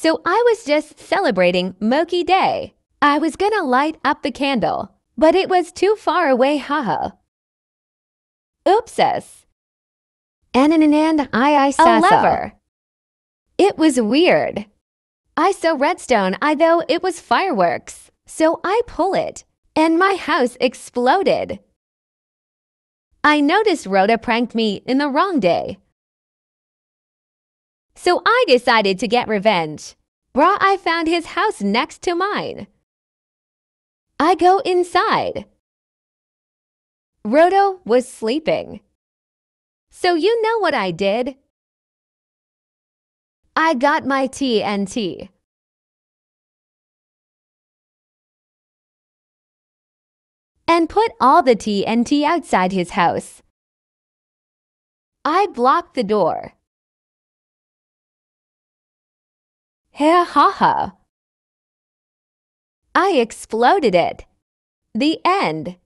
So I was just celebrating Mochi Day. I was gonna light up the candle, but it was too far away, haha. Oopsus. And I saw a lever. It was weird. I saw redstone, though it was fireworks. So I pull it, and my house exploded. I noticed Rhoda pranked me in the wrong day. So I decided to get revenge. I found his house next to mine. I go inside. Rhoda was sleeping. So you know what I did? I got my TNT. And put all the TNT outside his house. I blocked the door. Ha ha ha. I exploded it. The end.